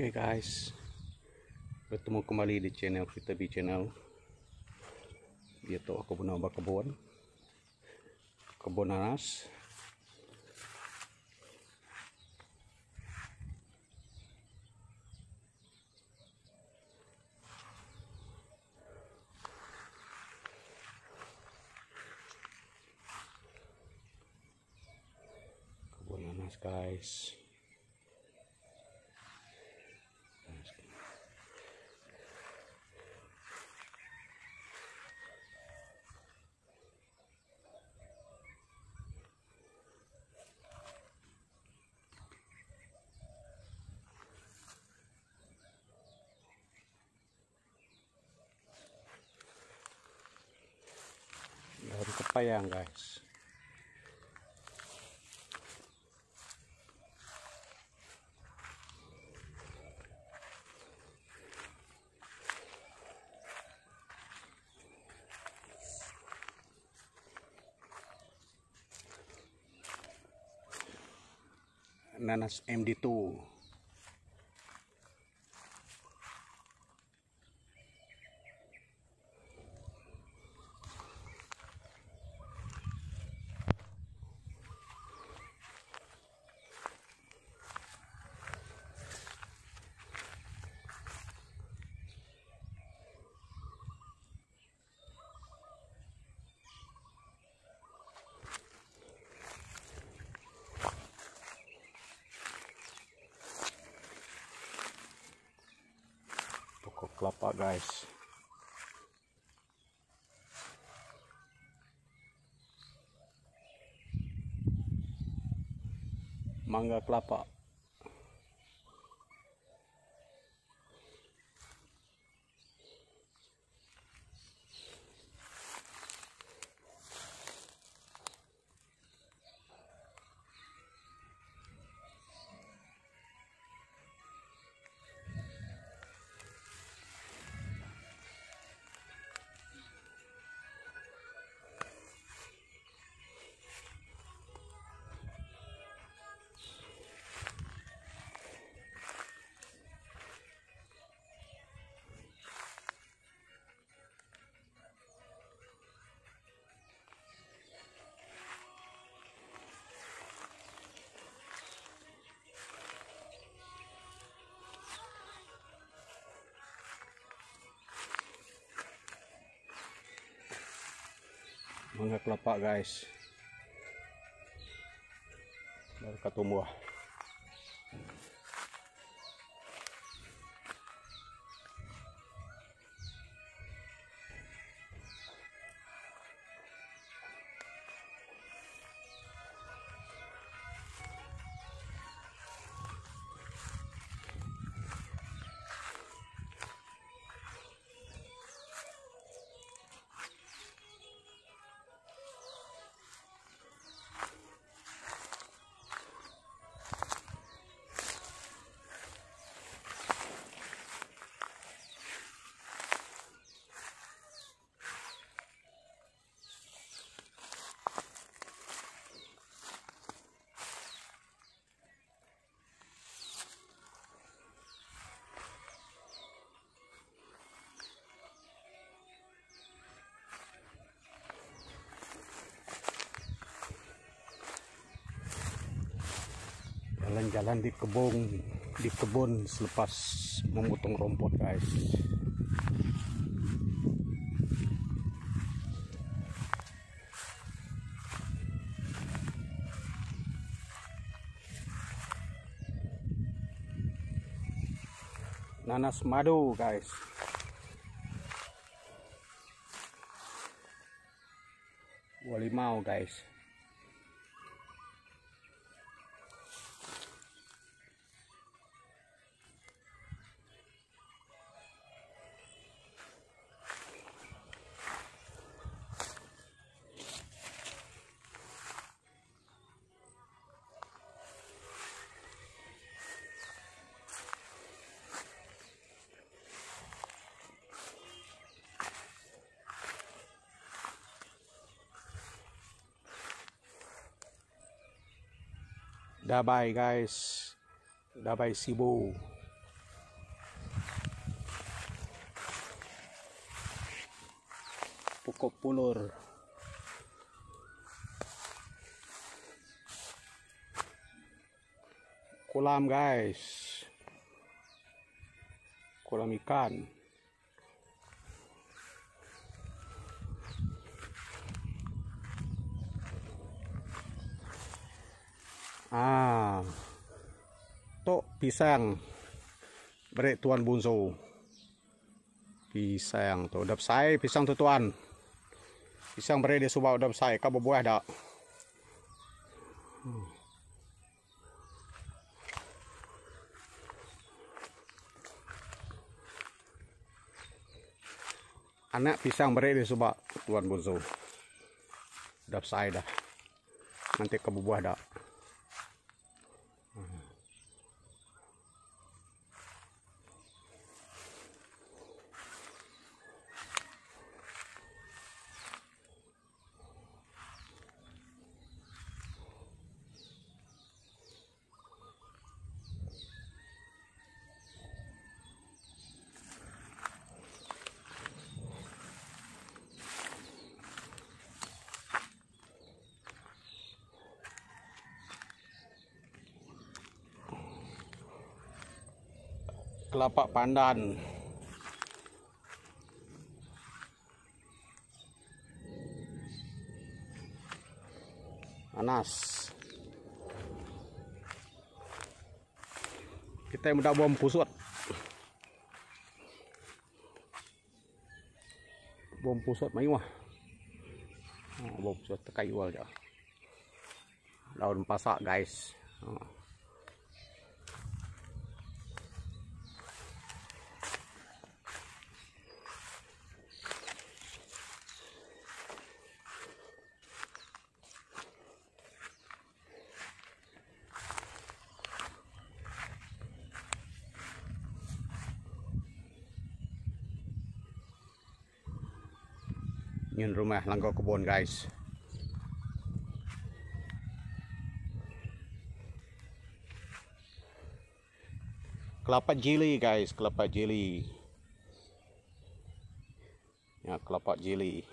Oke guys, bertemu kembali di channel kita di channel. Gitu aku menambah kebun nanas. Kebun nanas guys. Daun kepayang guys. Nanas MD2. Pokok kelapa guys. Mangga kelapa. Mangga kelapa guys, baru ketumbuh. Jalan-jalan di kebun selepas memotong rumput guys. Nanas madu guys. Walimau guys. Dabay guys, dabay Cebu. pokok pulur. Kolam guys, kolam ikan. Tok pisang beri tuan bunso. Pisang tu dap sai pisang tu tuan. Pisang beri dia subau dap sai ka buah dak. Anak pisang beri dia subau tuan bunso. Dap sai dah. Nanti ka buah dak. Kelapa pandan. Nanas. Kita yang mudah bom pusut. Bom pusut mai wah. Bom pusut tekai wal ja. Daun pasak guys. Ini rumah langkau kebun guys. Kelapa jeli guys, kelapa jeli. Ya, kelapa jeli.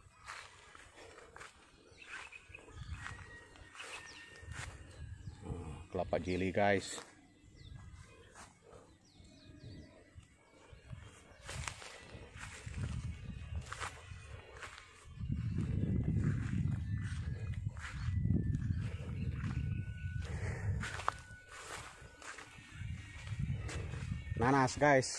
Kelapa jeli guys. Nanas guys.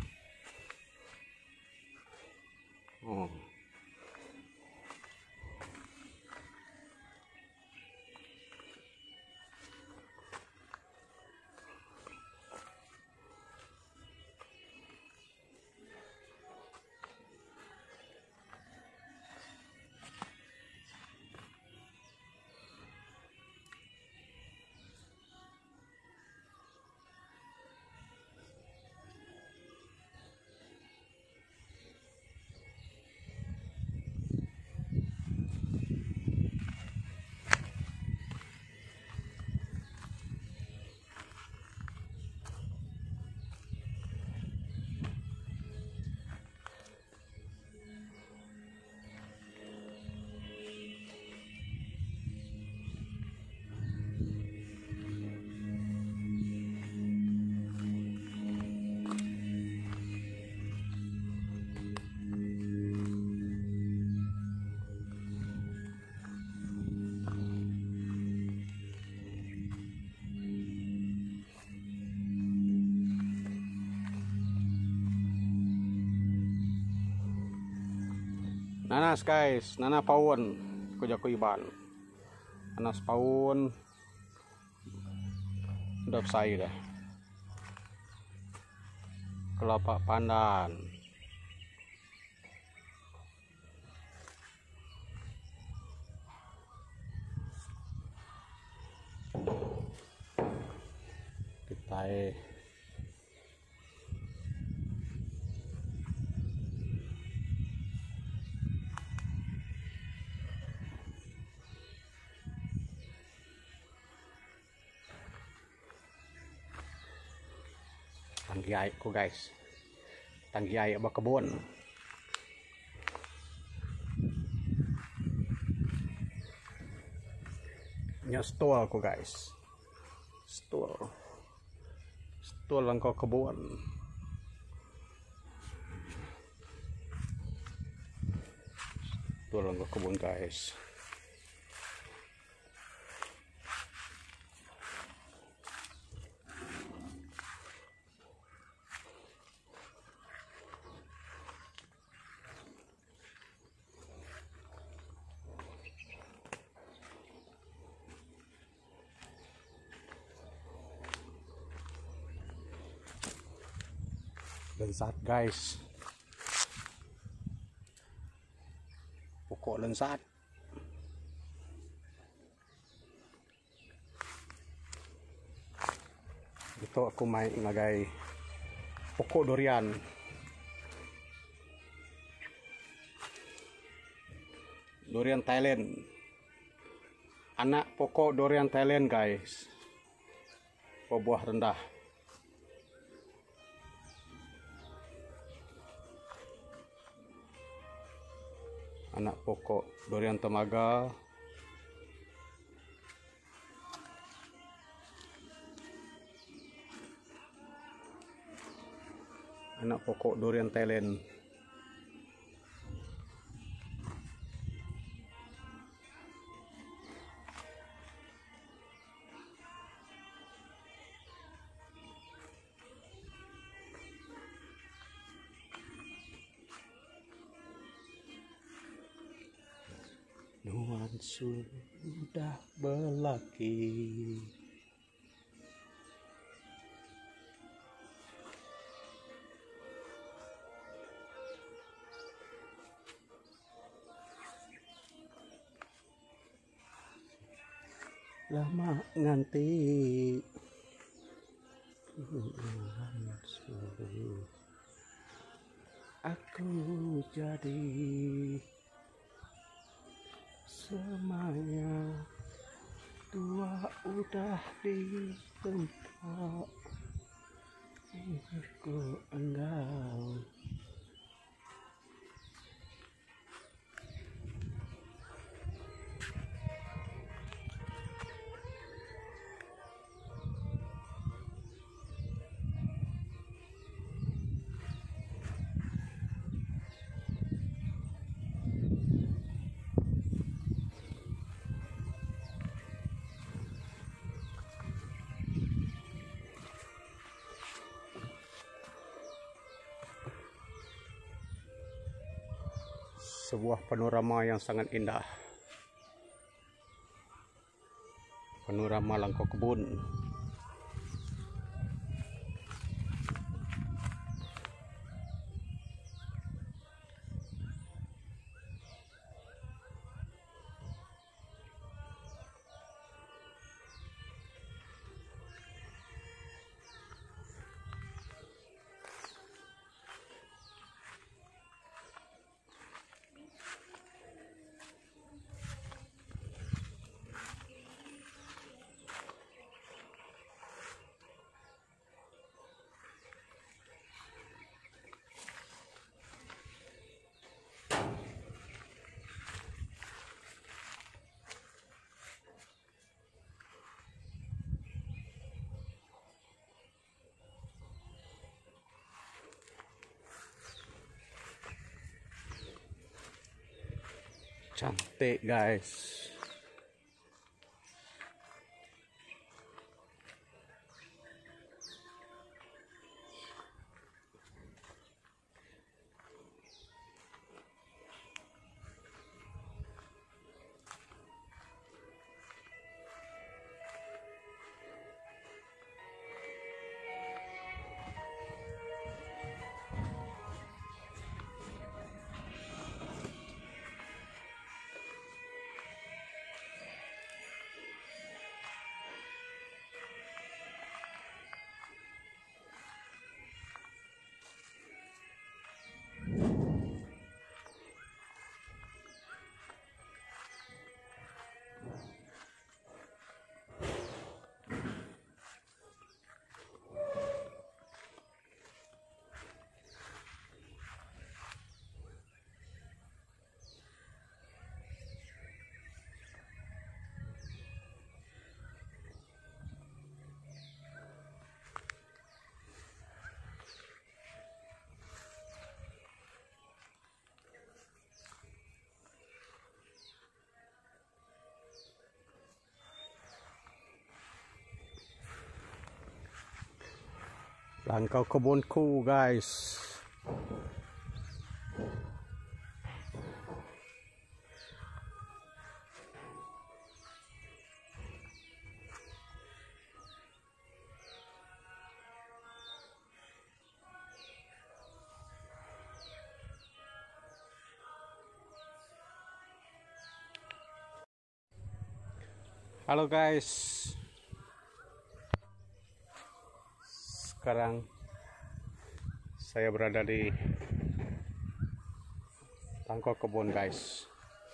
Nanas guys, nanas pawon ko iban. Nanas pawon udah sai dah. Kelapa pandan. Kita tangki air ko guys, tangki air ba kebun. Saatnya stol ko guys. Stol lang ko kebun. Stol lang ko kebun guys. Lensat guys, pokok lensat. Ito aku may ilagay pokok durian. Durian Thailand. Anak pokok durian Thailand guys. Buah rendah. Anak pokok durian temaga. Anak pokok durian Thailand. Nuan sudah berlaki. Lama nganti. Aku jadi semuanya tua udah di tempat aku engkau. Sebuah panorama yang sangat indah. Panorama Langkau Kebun. Cantik guys. Langkau kebunku guys. Halo guys, sekarang saya berada di Langkau kebun guys.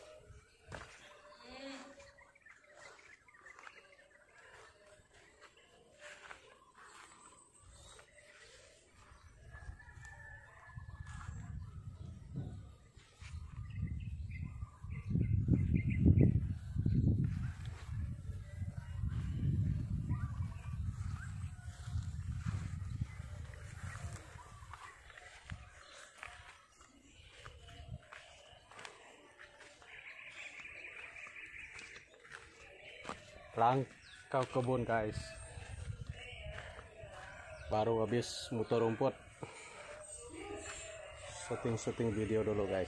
Langkau kebun guys, baru habis muter rumput, syuting video dulu guys.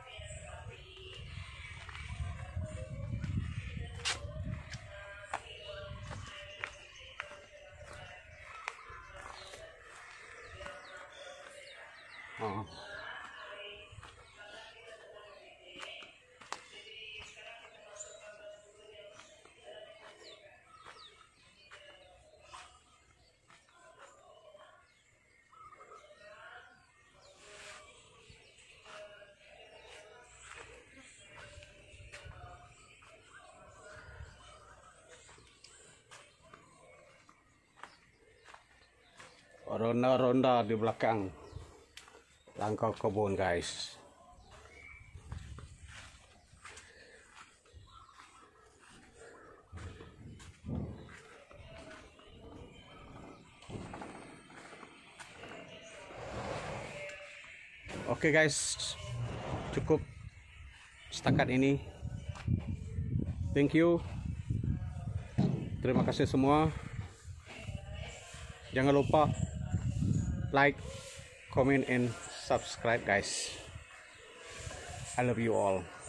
Ronda-ronda di belakang Langkau kebun guys. Oke guys, cukup setakat ini. Thank you. Terima kasih semua. Jangan lupa like, comment, and subscribe guys. I love you all.